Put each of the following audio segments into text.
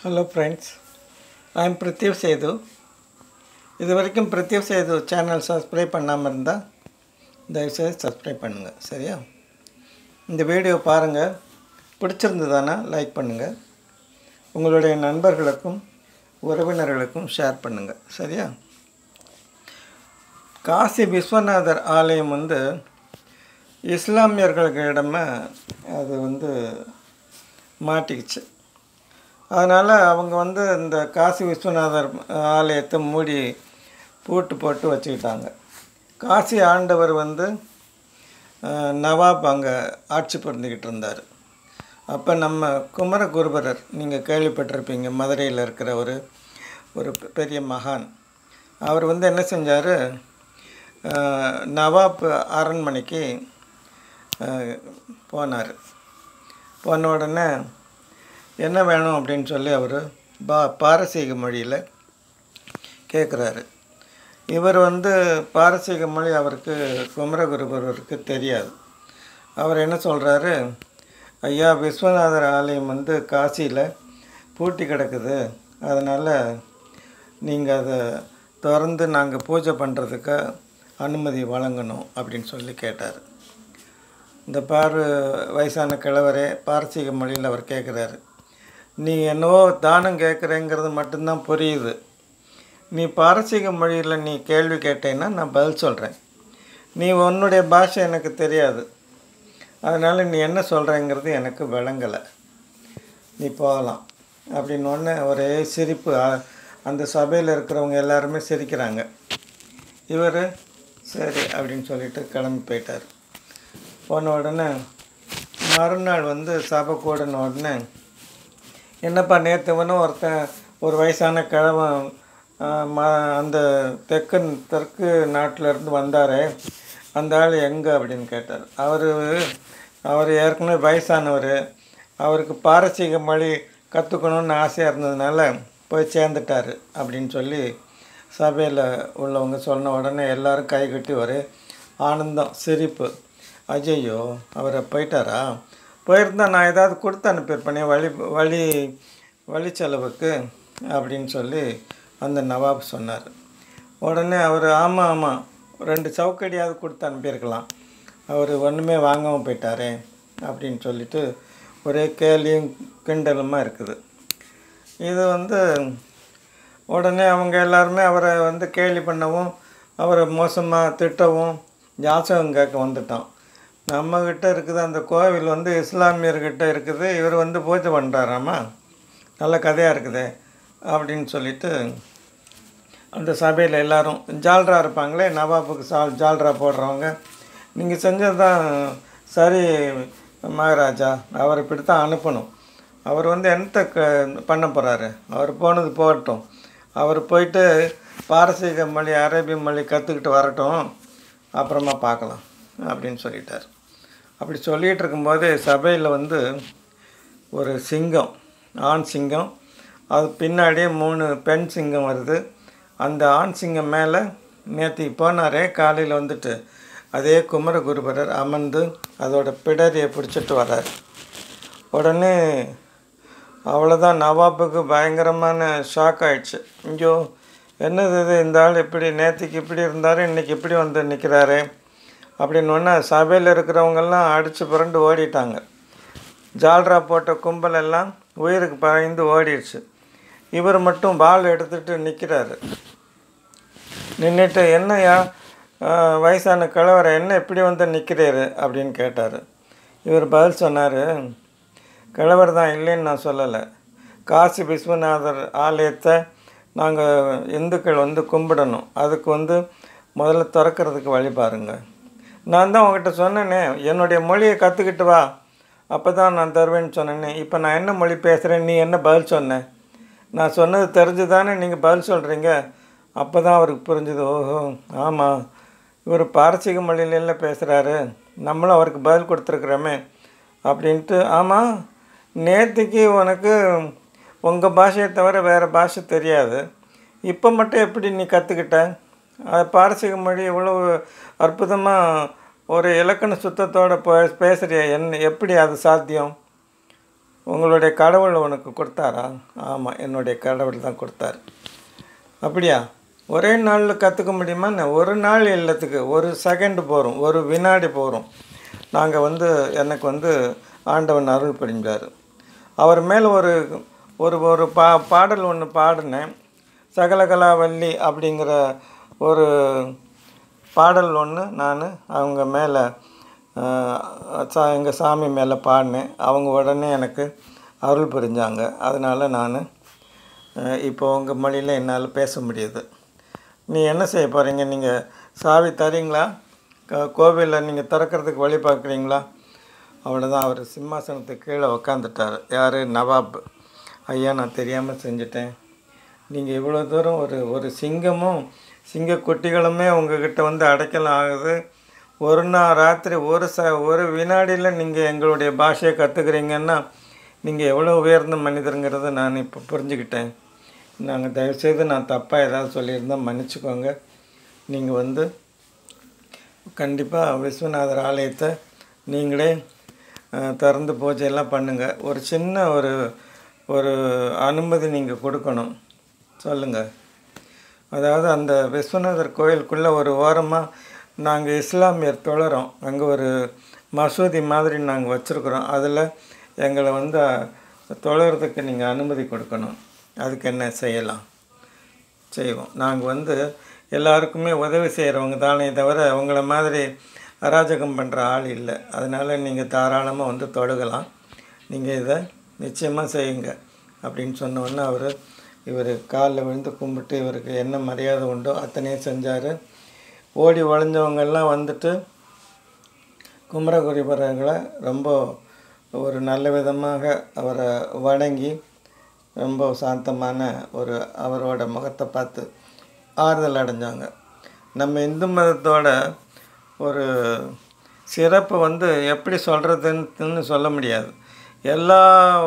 Hello friends, I am Prithiv Sethu. இது வரைக்கும் Prithiv Sethu channel subscribe பண்ணாமல் இருந்தால் தயவுசெய்து சப்ஸ்கிரைப் பண்ணுங்கள். சரியா? இந்த வீடியோ பாருங்கள், பிடிச்சிருந்ததானா லைக் பண்ணுங்கள், உங்களுடைய நண்பர்களுக்கும் உறவினர்களுக்கும் ஷேர் பண்ணுங்கள். சரியா? காசி விஸ்வநாதர் ஆலயம் இஸ்லாமியர்களிடமே அது மாட்டிக்கிச்சு. அதனால் அவங்க இந்த காசி விஸ்வநாதர் ஆலயத்தை மூடி பூட்டு போட்டு வச்சுக்கிட்டாங்க. காசி ஆண்டவர் நவாப் அங்கே ஆட்சி புரிந்துக்கிட்டு இருந்தார். அப்போ நம்ம குமரகுருபரர் நீங்கள் கேள்விப்பட்டிருப்பீங்க, மதுரையில் இருக்கிற ஒரு பெரிய மகான். அவர் என்ன செஞ்சார், நவாப் அரண்மனைக்கு போனார். போன உடனே என்ன வேணும் அப்படின்னு சொல்லி அவர் பாரசீக மொழியில் கேட்குறாரு. இவர் பாரசீக மொழி அவருக்கு குமரகுருபரருக்கு தெரியாது. அவர் என்ன சொல்கிறாரு, ஐயா, விஸ்வநாதர் ஆலயம் காசியில் பூட்டி கிடக்குது, அதனால் நீங்கள் அதை திறந்து நாங்கள் பூஜை பண்ணுறதுக்கு அனுமதி வழங்கணும் அப்படின்னு சொல்லி கேட்டார். இந்த வயசான கிழவரே பாரசீக மொழியில் அவர் கேட்குறாரு, நீ என்னவோ தானம் கேட்குறேங்கிறது மட்டும்தான் புரியுது. நீ பாரசீக மொழியில் நீ கேள்வி கேட்டேன்னா நான் பதில் சொல்கிறேன். நீ உன்னுடைய பாஷை எனக்கு தெரியாது, அதனால் நீ என்ன சொல்கிறேங்கிறது எனக்கு விளங்கலை, நீ போகலாம் அப்படின்னு ஒன்று ஒரே சிரிப்பு. அந்த சபையில் இருக்கிறவங்க எல்லாருமே சிரிக்கிறாங்க. இவர் சரி அப்படின்னு சொல்லிட்டு கிளம்பி போயிட்டார். போன உடனே மறுநாள் சபை கூடின உடனே, என்னப்பா நேற்றுவனும் ஒரு வயசான கிழவன் அந்த தெற்கு நாட்டிலேருந்து வந்தார், அந்த ஆள் எங்கே அப்படின்னு கேட்டார். அவர் ஏற்கனவே வயசானவர், அவருக்கு பாரசீக மொழி கற்றுக்கணுன்னு ஆசையாக இருந்ததுனால போய் சேர்ந்துட்டார் அப்படின்னு சொல்லி சபையில் உள்ளவங்க சொன்ன உடனே எல்லோரும் கை கட்டி ஒரு ஆனந்தம், சிரிப்பு. அஜய்யோ, அவரை போயிட்டாரா? போயிருந்தால் நான் ஏதாவது கொடுத்து அனுப்பியிருப்பேனே வழி செலவுக்கு அப்படின்னு சொல்லி அந்த நவாப் சொன்னார். உடனே அவர் ஆமாம் 2 சவுக்கடியாவது கொடுத்து அனுப்பியிருக்கலாம், அவர் ஒன்றுமே வாங்காமல் போயிட்டாரே அப்படின்னு சொல்லிட்டு ஒரே கேலியும் கிண்டலுமாக இருக்குது. இது உடனே அவங்க எல்லாருமே அவரை கேலி பண்ணவும், அவரை மோசமாக திட்டவும், ஜாசகம் கேட்க வந்துட்டோம். நம்மக்கிட்ட இருக்குது அந்த கோவில் இஸ்லாமியர்கிட்ட இருக்குது, இவர் பூஜை பண்ணுறாராம்மா, நல்ல கதையாக இருக்குது அப்படின்னு சொல்லிட்டு அந்த சபையில் எல்லோரும் ஜால்ரா இருப்பாங்களே, நவாபுக்கு ஜால்ரா போடுறவங்க, நீங்கள் செஞ்சது தான் சரி மகாராஜா, அவர் இப்படி தான் அனுப்பணும், அவர் என்னத்தை பண்ண போகிறாரு, அவர் போனது போகட்டும், அவர் போயிட்டு பாரசீக மொழி அரேபிய மொழி கற்றுக்கிட்டு வரட்டும், அப்புறமா பார்க்கலாம் அப்படின்னு சொல்லிட்டார். அப்படி சொல்லிகிட்டு இருக்கும்போது சபையில் ஒரு சிங்கம், ஆண் சிங்கம், அது பின்னாடியே 3 பெண் சிங்கம் வருது. அந்த ஆண் சிங்கம் மேலே நேற்று போனாரே காலையில் அதே குமரகுருபரர் அமர்ந்து அதோட பிடரியை பிடிச்சிட்டு வர்றார். உடனே அவ்வளோதான், நவாப்புக்கு பயங்கரமான ஷாக் ஆயிடுச்சு. ஐயோ, என்னது இது, இந்த ஆள் இப்படி நேற்றுக்கு இப்படி இருந்தார், இன்றைக்கி இப்படி நிற்கிறாரு அப்படின்னு ஒன்று சபையில் இருக்கிறவங்கெல்லாம் அடித்து புரண்டு ஓடிட்டாங்க. ஜால்ரா போட்ட கும்பல் எல்லாம் உயிருக்கு பயந்து ஓடிடுச்சு. இவர் மட்டும் வாள் எடுத்துகிட்டு நிற்கிறாரு. நின்றுட்டு, என்னையா வயசான கிழவரை என்ன இப்படி நிற்கிறாரு அப்படின்னு கேட்டார். இவர் பதில் சொன்னார், கிழவர் தான் இல்லைன்னு நான் சொல்லலை, காசி விஸ்வநாதர் ஆலயத்தை நாங்கள் இந்துக்கள் கும்பிடணும், அதுக்கு முதல்ல திறக்கிறதுக்கு வழி பாருங்கள். நான் தான் உங்கள்கிட்ட சொன்னேனே, என்னுடைய மொழியை கற்றுக்கிட்டு வா, அப்போ தான் நான் தருவேன்னு சொன்னேனே. இப்போ நான் என்ன மொழி பேசுகிறேன், நீ என்ன பதில் சொன்ன? நான் சொன்னது தெரிஞ்சு தானே நீங்கள் பதில் சொல்கிறீங்க. அப்போ தான் அவருக்கு புரிஞ்சுது, ஓஹோ ஆமாம், இவர் பாரசீக மொழியில பேசுகிறாரு, நம்மளும் அவருக்கு பதில் கொடுத்துருக்குறோமே அப்படின்ட்டு. ஆமாம், நேற்றுக்கு உனக்கு உங்கள் பாஷையை தவிர வேறு பாஷை தெரியாது, இப்போ மட்டும் எப்படி நீ கற்றுக்கிட்ட? பாரசீக மொழி இவ்வளோ அற்புதமாக ஒரு இலக்கண சுத்தத்தோடு பேசுகிறிய, எப்படி அது சாத்தியம் உங்களுடைய கடவுள் உனக்கு கொடுத்தாரா? ஆமாம், என்னுடைய கடவுள் தான் கொடுத்தாரு. அப்படியா? ஒரே நாளில் கற்றுக்க முடியுமா? ஒரு நாள் இல்லத்துக்கு ஒரு செகண்டு போகிறோம், ஒரு வினாடி போகிறோம். நாங்கள் எனக்கு ஆண்டவன் அருள் புரிஞ்சார். அவர் மேல் ஒரு ஒரு ஒரு பாடல் ஒன்று பாடினேன். சகலகலாவல்லி அப்படிங்கிற ஒரு பாடல் ஒன்று நான் அவங்க மேலே எங்கள் சாமி மேலே பாடினேன். அவங்க உடனே எனக்கு அருள் புரிஞ்சாங்க. அதனால் நான் இப்போ உங்கள் மொழியில் என்னால் பேச முடியுது. நீ என்ன செய்ய போகிறீங்க? நீங்கள் சாவி தரீங்களா? கோவிலில் நீங்கள் திறக்கிறதுக்கு வழி பார்க்குறீங்களா? அவ்வளோதான். அவர் சிம்மாசனத்துக்கு கீழே உக்காந்துட்டார். யார்? நவாப். ஐயா, நான் தெரியாமல் செஞ்சுட்டேன். நீங்கள் இவ்வளோ தூரம் ஒரு சிங்கமும் சிங்கக்குட்டிகளுமே உங்கள்கிட்ட அடைக்கலம் ஆகுது. ஒரு நாள் ராத்திரி ஒரு வினாடியில் நீங்கள் எங்களுடைய பாஷையை கற்றுக்குறீங்கன்னா நீங்கள் எவ்வளோ உயர்ந்த மனிதருங்கிறத நான் இப்போ புரிஞ்சுக்கிட்டேன். நாங்கள் தயவுசெய்து நான் தப்பாக ஏதாவது சொல்லியிருந்தால் மன்னிச்சுக்கோங்க. நீங்கள் கண்டிப்பாக விஸ்வநாதர் ஆலயத்தை நீங்களே திறந்து பூஜையெல்லாம் பண்ணுங்கள். ஒரு சின்ன ஒரு அனுமதி நீங்கள் கொடுக்கணும். சொல்லுங்கள். அதாவது அந்த விஸ்வநாதர் கோயிலுக்குள்ளே ஒரு ஓரமாக நாங்கள் இஸ்லாமியர் தொழறோம். அங்கே ஒரு மசூதி மாதிரி நாங்கள் வச்சுருக்குறோம். அதில் எங்களை தொழறதுக்கு நீங்கள் அனுமதி கொடுக்கணும். அதுக்கு என்ன செய்யலாம்? செய்வோம். நாங்கள் எல்லாருக்குமே உதவி செய்கிறவங்க தானே தவிர உங்களை மாதிரி அராஜகம் பண்ணுற ஆள் இல்லை. அதனால் நீங்கள் தாராளமாக தொழுகலாம். நீங்கள் இதை நிச்சயமாக செய்யுங்க அப்படின்னு சொன்னோன்னே இவர் காலில் விழுந்து கும்பிட்டு இவருக்கு என்ன மரியாதை உண்டோ அத்தனையும் செஞ்சார். ஓடி ஒழிஞ்சவங்கெல்லாம் குமரகுருபரர்களை ரொம்ப ஒரு நல்ல விதமாக அவரை வணங்கி ரொம்ப சாந்தமான அவரோட முகத்தை பார்த்து ஆறுதல் அடைஞ்சாங்க. நம்ம இந்து மதத்தோட ஒரு சிறப்பு எப்படி சொல்கிறதுன்னு சொல்ல முடியாது. எல்லா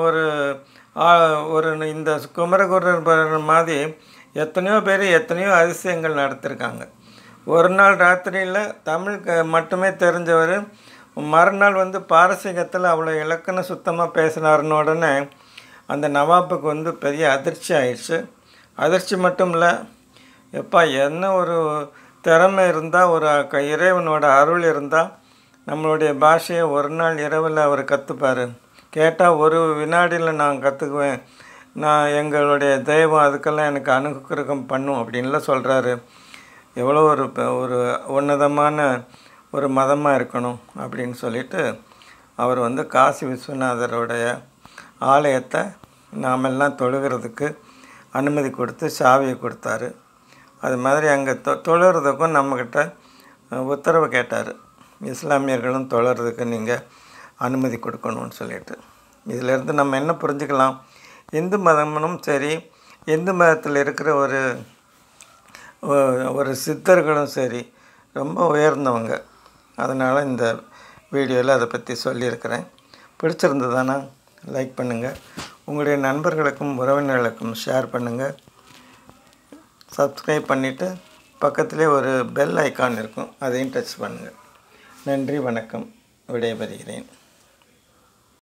இந்த குமரகுருபரர் மாதிரி எத்தனையோ பேர் எத்தனையோ அதிசயங்கள் நடத்திருக்காங்க. ஒரு நாள் ராத்திரியில் தமிழ் மட்டுமே தெரிஞ்சவர் மறுநாள் பாரசீகத்தில் அவ்வளோ இலக்கண சுத்தமாக பேசினாருன்னு உடனே அந்த நவாப்புக்கு பெரிய அதிர்ச்சி ஆயிடுச்சு. அதிர்ச்சி மட்டும் இல்லை, எப்பா என்ன ஒரு திறமை இருந்தால் இறைவனோட அருள் இருந்தால் நம்மளுடைய பாஷையை ஒரு நாள் இரவில் அவர் கற்றுப்பார். கேட்டால் ஒரு வினாடியில் நான் கற்றுக்குவேன். நான் எங்களுடைய தெய்வம் அதுக்கெல்லாம் எனக்கு அனுகிரகம் பண்ணும் அப்படின்லாம் சொல்கிறாரு. எவ்வளோ ஒரு உன்னதமான ஒரு மதமாக இருக்கணும் அப்படின்னு சொல்லிட்டு அவர் காசி விஸ்வநாதருடைய ஆலயத்தை நாமெல்லாம் தொழுகிறதுக்கு அனுமதி கொடுத்து சாவியை கொடுத்தாரு. அது மாதிரி அங்கே தொழுகிறதுக்கும் நம்மக்கிட்ட உத்தரவு கேட்டார். இஸ்லாமியர்களும் தொழுறதுக்கு நீங்கள் அனுமதி கொடுக்கணும்னு சொல்லிட்டு. இதிலேருந்து நம்ம என்ன புரிஞ்சுக்கலாம்? இந்து மதமும் சரி, இந்து மதத்தில் இருக்கிற ஒரு சித்தர்களும் சரி ரொம்ப உயர்ந்தவங்க. அதனால் இந்த வீடியோவில் அதை பற்றி சொல்லியிருக்கிறேன். பிடிச்சிருந்ததானா லைக் பண்ணுங்கள். உங்களுடைய நண்பர்களுக்கும் உறவினர்களுக்கும் ஷேர் பண்ணுங்கள். சப்ஸ்கிரைப் பண்ணிவிட்டு பக்கத்திலே ஒரு பெல் ஐக்கான் இருக்கும், அதையும் டச் பண்ணுங்கள். நன்றி, வணக்கம். விடைபெறுகிறேன்.